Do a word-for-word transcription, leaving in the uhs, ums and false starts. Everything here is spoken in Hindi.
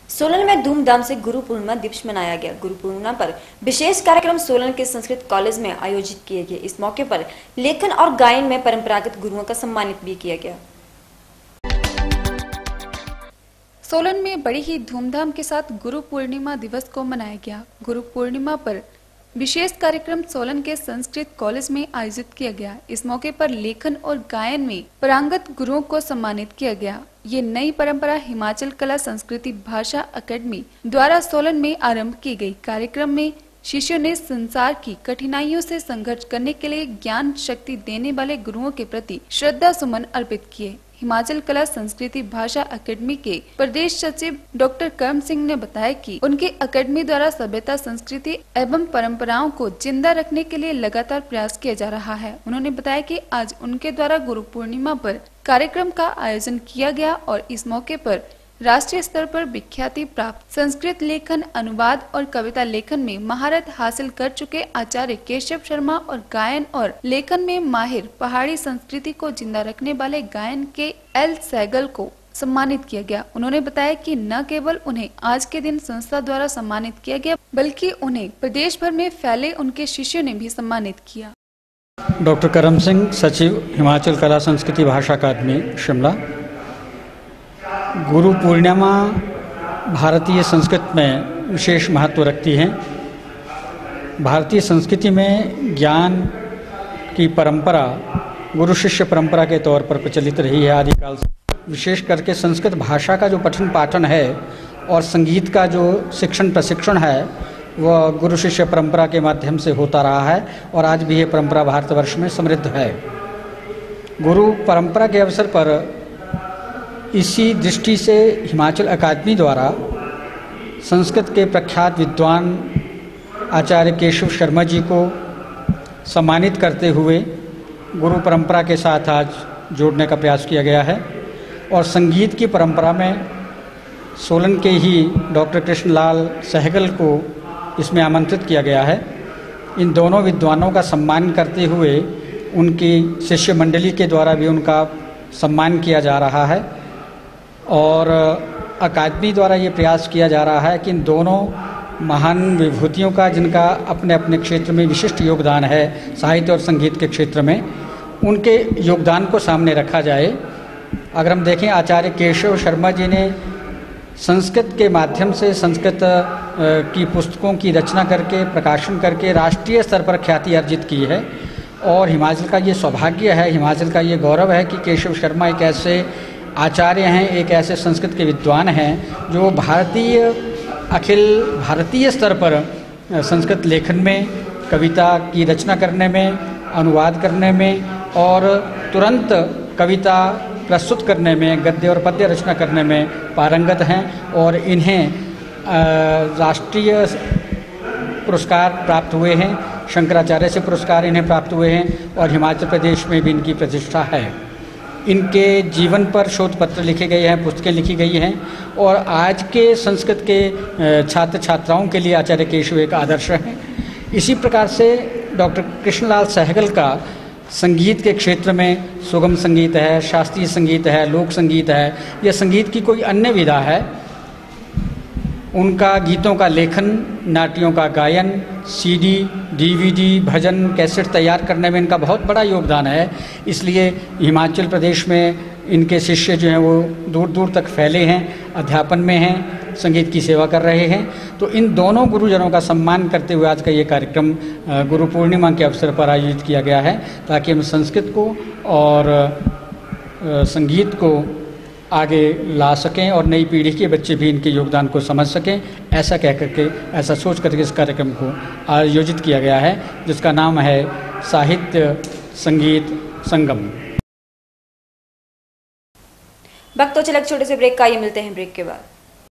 सोलन में धूमधाम से गुरु पूर्णिमा दिवस मनाया गया। गुरु पूर्णिमा पर विशेष कार्यक्रम सोलन के संस्कृत कॉलेज में आयोजित किए गए। इस मौके पर लेखन और गायन में परंपरागत गुरुओं का सम्मानित भी किया गया। सोलन में बड़ी ही धूमधाम के साथ गुरु पूर्णिमा दिवस को मनाया गया। गुरु पूर्णिमा पर विशेष कार्यक्रम सोलन के संस्कृत कॉलेज में आयोजित किया गया। इस मौके पर लेखन और गायन में पारंगत गुरुओं को सम्मानित किया गया। ये नई परंपरा हिमाचल कला संस्कृति भाषा अकेडमी द्वारा सोलन में आरंभ की गई। कार्यक्रम में शिष्यों ने संसार की कठिनाइयों से संघर्ष करने के लिए ज्ञान शक्ति देने वाले गुरुओं के प्रति श्रद्धा सुमन अर्पित किए। हिमाचल कला संस्कृति भाषा अकेडमी के प्रदेश सचिव डॉक्टर कर्म सिंह ने बताया कि उनकी अकेडमी द्वारा सभ्यता संस्कृति एवं परंपराओं को जिंदा रखने के लिए लगातार प्रयास किया जा रहा है। उन्होंने बताया कि आज उनके द्वारा गुरु पूर्णिमा पर कार्यक्रम का आयोजन किया गया और इस मौके पर राष्ट्रीय स्तर पर विख्याति प्राप्त संस्कृत लेखन अनुवाद और कविता लेखन में महारत हासिल कर चुके आचार्य केशव शर्मा और गायन और लेखन में माहिर पहाड़ी संस्कृति को जिंदा रखने वाले गायन के एल सैगल को सम्मानित किया गया। उन्होंने बताया कि न केवल उन्हें आज के दिन संस्था द्वारा सम्मानित किया गया, बल्कि उन्हें प्रदेश भर में फैले उनके शिष्यों ने भी सम्मानित किया। डॉक्टर करम सिंह, सचिव, हिमाचल कला संस्कृति भाषा अकादमी शिमला। गुरु पूर्णिमा भारतीय संस्कृत में विशेष महत्व रखती है। भारतीय संस्कृति में ज्ञान की परंपरा गुरु शिष्य परंपरा के तौर पर प्रचलित रही है आदिकाल से। विशेष करके संस्कृत भाषा का जो पठन पाठन है और संगीत का जो शिक्षण प्रशिक्षण है वह गुरु शिष्य परंपरा के माध्यम से होता रहा है और आज भी ये परंपरा भारतवर्ष में समृद्ध है। गुरु परंपरा के अवसर पर इसी दृष्टि से हिमाचल अकादमी द्वारा संस्कृत के प्रख्यात विद्वान आचार्य केशव शर्मा जी को सम्मानित करते हुए गुरु परंपरा के साथ आज जोड़ने का प्रयास किया गया है। और संगीत की परंपरा में सोलन के ही डॉक्टर कृष्णलाल सहगल को इसमें आमंत्रित किया गया है। इन दोनों विद्वानों का सम्मान करते हुए उनकी शिष्य मंडली के द्वारा भी उनका सम्मान किया जा रहा है और अकादमी द्वारा ये प्रयास किया जा रहा है कि इन दोनों महान विभूतियों का, जिनका अपने अपने क्षेत्र में विशिष्ट योगदान है साहित्य और संगीत के क्षेत्र में, उनके योगदान को सामने रखा जाए। अगर हम देखें, आचार्य केशव शर्मा जी ने संस्कृत के माध्यम से संस्कृत की पुस्तकों की रचना करके प्रकाशन करके राष्ट्रीय स्तर पर ख्याति अर्जित की है और हिमाचल का ये सौभाग्य है, हिमाचल का ये गौरव है कि केशव शर्मा एक ऐसे आचार्य हैं, एक ऐसे संस्कृत के विद्वान हैं जो भारतीय अखिल भारतीय स्तर पर संस्कृत लेखन में, कविता की रचना करने में, अनुवाद करने में और तुरंत कविता प्रस्तुत करने में, गद्य और पद्य रचना करने में पारंगत हैं और इन्हें राष्ट्रीय पुरस्कार प्राप्त हुए हैं। शंकराचार्य से पुरस्कार इन्हें प्राप्त हुए हैं और हिमाचल प्रदेश में भी इनकी प्रतिष्ठा है। इनके जीवन पर शोध पत्र लिखे गए हैं, पुस्तकें लिखी गई हैं और आज के संस्कृत के छात्र छात्राओं के लिए आचार्य केशव एक आदर्श हैं। इसी प्रकार से डॉक्टर कृष्णलाल सहगल का संगीत के क्षेत्र में सुगम संगीत है, शास्त्रीय संगीत है, लोक संगीत है, यह संगीत की कोई अन्य विधा है। उनका गीतों का लेखन, नाट्यों का गायन, सीडी, डीवीडी, भजन, कैसेट तैयार करने में इनका बहुत बड़ा योगदान है। इसलिए हिमाचल प्रदेश में इनके शिष्य जो हैं वो दूर दूर तक फैले हैं, अध्यापन में हैं, संगीत की सेवा कर रहे हैं। तो इन दोनों गुरुजनों का सम्मान करते हुए आज का ये कार्यक्रम गुरु पूर्णिमा के अवसर पर आयोजित किया गया है ताकि हम संस्कृत को और संगीत को आगे ला सकें और नई पीढ़ी के बच्चे भी इनके योगदान को समझ सकें। ऐसा कह करके, ऐसा सोच करके इस कार्यक्रम को आयोजित किया गया है जिसका नाम है साहित्य संगीत संगम। वक्त तो चला छोटे से ब्रेक का, ये मिलते हैं ब्रेक के बाद।